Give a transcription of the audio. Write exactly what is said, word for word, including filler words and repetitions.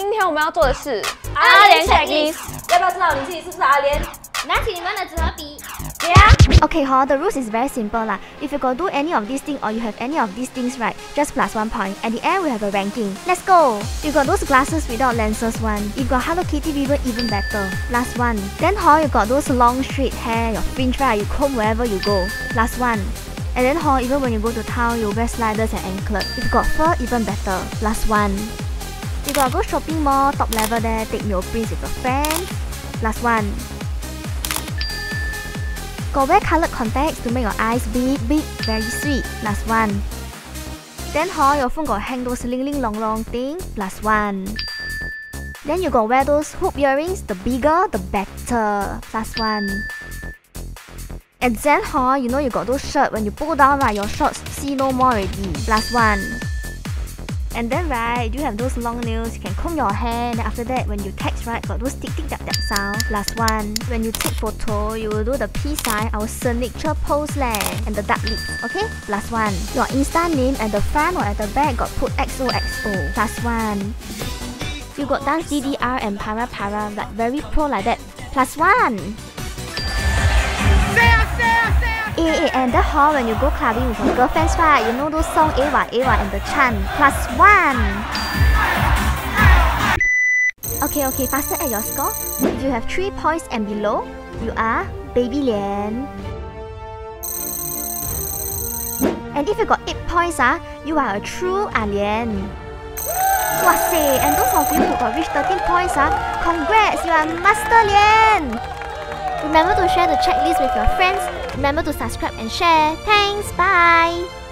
今天我们要做的是阿联 checklist， 要不要知道你自己是不是阿联？ 拿起你们的纸和笔。 Yeah. Okay, huh? The rules is very simple lah. If you got do any of these things or you have any of these things right, just plus one point. At the end, we have a ranking. Let's go. You got those glasses without lenses one. If you got Hello Kitty ribbon, even better. Plus one. Then, huh? You got those long straight hair, your fringe right? You comb wherever you go. Plus one. And then, huh? Even when you go to town, you wear sliders and anklet. If you got fur, even better. Plus one. You got go shopping mall, top level there, take meal prints with your friends. Plus one. Got wear coloured contacts to make your eyes big, big, very sweet. Plus one. Then how your phone got hang those ling ling long long thing. Plus one. Then you got wear those hoop earrings. The bigger, the better. Plus one. And then how you know you got those shirt when you pull down right, your shorts see no more already. Plus one. And then right, you have those long nails, you can comb your hair, and then after that when you text right, got those tick tick tap tap sound. Plus one. When you take photo, you will do the peace sign, our signature pose leh, and the dark lips, okay? Plus one. Your Insta name at the front or at the back got put X O X O. Plus one. You got dance D D R and para para, like very pro like that. Plus one. Eh, eh, and the hall when you go clubbing with your girlfriends right, you know those song Ewa Ewa and the Chan. Plus one. Okay, okay, faster at your score. If you have three points and below, you are Baby Lian. And if you got eight points, ah, you are a true Ah Lian. Wahseh, and those of you who got reached thirteen points, ah, congrats, you are Master Lian. Remember to share the checklist with your friends. Remember to subscribe and share. Thanks, bye!